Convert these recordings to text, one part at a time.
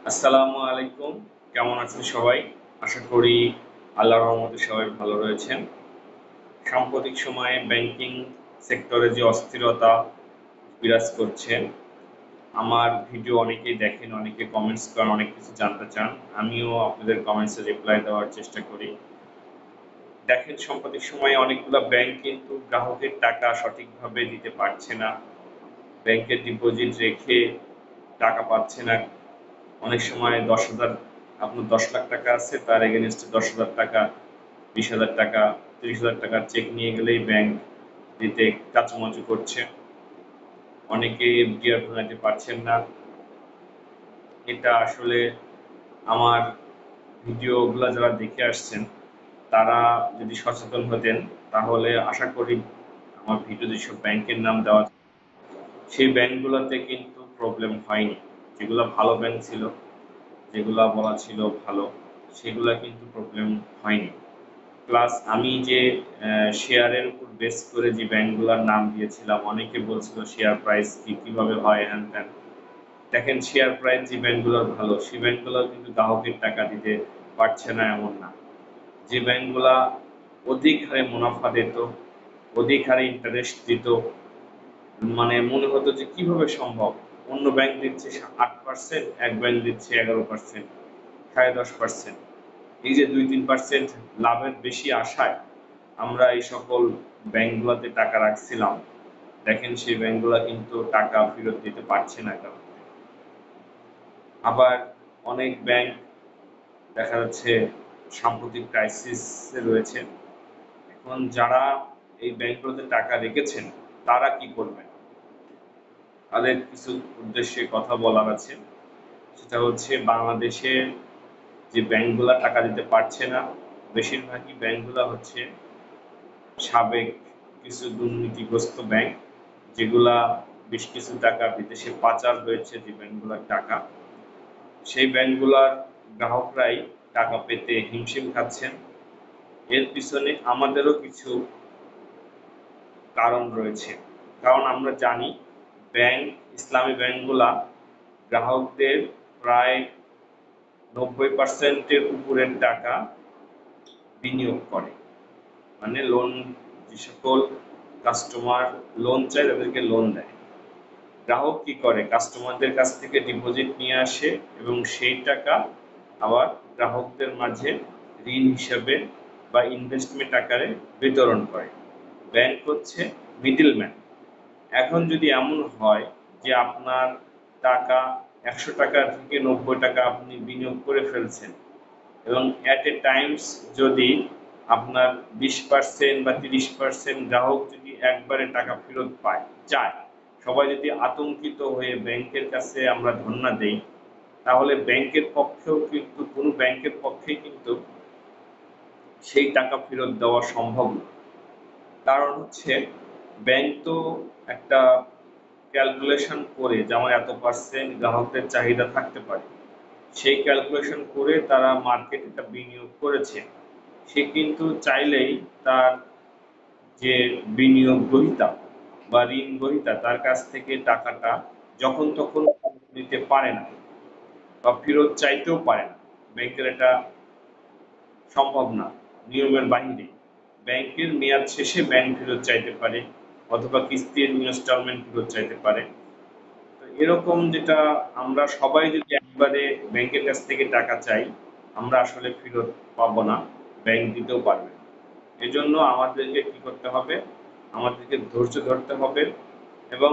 আসসালামু আলাইকুম। কেমন আছেন সবাই? আশা করি আল্লাহর রহমতে সবাই ভালো রয়েছেন। সাম্প্রতিক সময়ে ব্যাংকিং সেক্টরে যে অস্থিরতা বিরাজ করছে, আমার ভিডিও অনেকেই দেখেন, অনেকে কমেন্টস করেন, অনেক কিছু জানতে চান। আমিও আপনাদের কমেন্টসে রিপ্লাই দেওয়ার চেষ্টা করি। দেখেন, সাম্প্রতিক সময়ে অনেকগুলো ব্যাংক কিন্তু গ্রাহকের টাকা সঠিকভাবে দিতে পারছে না। ব্যাংকে ডিপোজিট রেখে টাকা পাচ্ছে না। অনেক সময় 10,000, আপনার 10 লাখ টাকা আছে, তার এগেনস্টে 10,000 টাকা, 20,000 টাকা, 30,000 টাকার চেক নিয়ে গেলেই ব্যাংক দিতে কাচুমাচু করছে। অনেকে এফডিআর ভাঙাতে পারছেন না। এটা আসলে আমার ভিডিওগুলো যারা দেখে আসছেন, তারা যদি সচেতন হতেন, তাহলে আশা করি আমার ভিডিও যেসব ব্যাংকের নাম দেওয়া সেই ব্যাংকগুলোতে কিন্তু প্রবলেম হয়নি। যেগুলো ভালো ব্যাংক ছিল, যেগুলা বলা ছিল ভালো, সেগুলা কিন্তু প্রবলেম হয়নি। প্লাস আমি যে শেয়ারের উপর বেস করে যে ব্যাংকগুলোর নাম দিয়েছিলাম, অনেকে বলছিল শেয়ার প্রাইস কিভাবে হয়, হ্যান ত্যান। দেখেন, শেয়ার প্রাইস যে ব্যাংকগুলোর ভালো, সেই ব্যাংকগুলো কিন্তু গ্রাহকের টাকা দিতে পারছে না এমন না। যে ব্যাংকগুলা অধিক হারে মুনাফা দিত, অধিক হারে ইন্টারেস্ট দিত, মানে মনে হতো যে কিভাবে সম্ভব, অন্য ব্যাংক দিচ্ছে 8%, এক ব্যাংক দিচ্ছে 11%, 10.5%। এই যে 2-3% লাভের বেশি আশায় আমরা এই সকল ব্যাংকগুলোতে টাকা রাখছিলাম। দেখেন, সেই ব্যাংকগুলো কিন্তু টাকা ফেরত দিতে পারছে না কারণ। আবার অনেক ব্যাংক দেখা যাচ্ছে সাম্প্রতিক ক্রাইসিসে রয়েছে। এখন যারা এই ব্যাংকগুলোতে টাকা রেখেছেন, তারা কি করবেন? তাদের কিছু উদ্দেশ্যে কথা বলার আছে। সেটা হচ্ছে, বাংলাদেশে যে ব্যাংকগুলো টাকা দিতে পারছে না, বেশিরভাগই ব্যাংকগুলো হচ্ছে সাবেক কিছু দুর্নীতিগ্রস্ত ব্যাংক, যেগুলা বেশ কিছু টাকা বিদেশে পাচার হয়েছে, যে ব্যাংকগুলোর টাকা, সেই ব্যাংকগুলোর গ্রাহকরাই টাকা পেতে হিমশিম খাচ্ছেন। এর পিছনে আমাদেরও কিছু কারণ রয়েছে। কারণ আমরা জানি, ব্যাংক, ইসলামী ব্যাংকগুলা গ্রাহকদের প্রায় 90%-এর উপরের টাকা বিনিয়োগ করে। মানে লোন, যে সকল কাস্টমার লোন চায় তাদেরকে লোন দেয়। গ্রাহক কি করে? কাস্টমারদের কাছ থেকে ডিপোজিট নিয়ে আসে এবং সেই টাকা আবার গ্রাহকদের মাঝে ঋণ হিসাবে বা ইনভেস্টমেন্ট আকারে বিতরণ করে। ব্যাংক হচ্ছে মিডলম্যান। এখন যদি এমন হয় যে আপনার টাকা 100 টাকা থেকে 90 টাকা আপনি বিনিয়োগ করে ফেলছেন, এবং অ্যাট এ টাইমস যদি আপনার 20% বা 30% গ্রাহক যদি একবারে টাকা ফেরত পায় চায়, সবাই যদি আতঙ্কিত হয়ে ব্যাংকের কাছে আমরা ধর্ণা দেই, তাহলে ব্যাংকের পক্ষেও কিন্তু, কোনো ব্যাংকের পক্ষেই কিন্তু সেই টাকা ফেরত দেওয়া সম্ভব না। কারণ হচ্ছে, ব্যাংক তো একটা ক্যালকুলেশন করে যে আমার এত পার্সেন্ট গ্রাহকদের চাহিদা থাকতে পারে, সেই ক্যালকুলেশন করে তারা মার্কেটে এটা বিনিয়োগ করেছে। সে কিন্তু চাইলেই তার যে বিনিয়োগ গ্রহীতা বা ঋণ গ্রহীতা, তার কাছ থেকে টাকাটা যখন তখন নিতে পারে না বা ফেরত চাইতেও পারে না। ব্যাংকের এটা সম্ভব না, নিয়মের বাহিরে। ব্যাংকের মেয়াদ শেষে ব্যাংক ফেরত চাইতে পারে, অথবা কিস্তির ইনস্টলমেন্ট ফেরত চাইতে পারে। তো এরকম যেটা, আমরা সবাই যদি একবারে ব্যাংকের কাছ থেকে টাকা চাই, আমরা আসলে ফেরত পাবো না, ব্যাংক দিতেও পারবে না। এজন্য আমাদেরকে কি করতে হবে? আমাদেরকে ধৈর্য ধরতে হবে এবং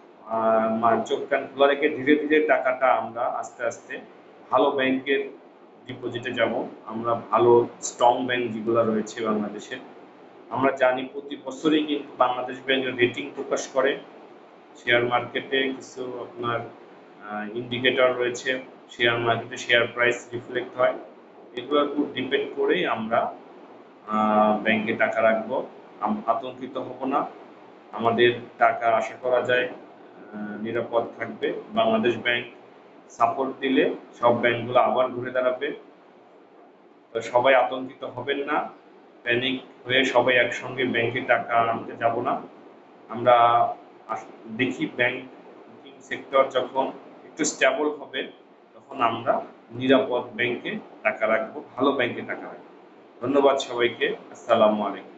চোখ কান খোলা রেখে ধীরে ধীরে টাকাটা আমরা আস্তে আস্তে ভালো ব্যাংকের ডিপোজিটে যাব। আমরা ভালো স্ট্রং ব্যাংক যেগুলো রয়েছে বাংলাদেশে, আমরা জানি প্রতি বছরই কিন্তু বাংলাদেশ ব্যাংকের রেটিং প্রকাশ করে। শেয়ার মার্কেটে কিছু আপনার ইন্ডিকেটর রয়েছে, শেয়ার মার্কেটে শেয়ার প্রাইস রিফ্লেক্ট হয়। এগুলোর উপর ডিপেন্ড করেই আমরা ব্যাংকে টাকা রাখবো। আতঙ্কিত হব না। আমাদের টাকা আশা করা যায় নিরাপদ থাকবে। বাংলাদেশ ব্যাংক সাপোর্ট দিলে সব ব্যাংকগুলো আবার ঘুরে দাঁড়াবে। তো সবাই আতঙ্কিত হবেন না, প্যানিক হয়ে সবাই একসঙ্গে ব্যাংকে টাকা আনতে যাব না। আমরা দেখি ব্যাংকিং সেক্টর যখন একটু স্টেবল হবে, তখন তখন আমরা নিরাপদ ব্যাংকে টাকা রাখবো, ভালো ব্যাংকে টাকা রাখবো। ধন্যবাদ সবাইকে। আসসালামু আলাইকুম।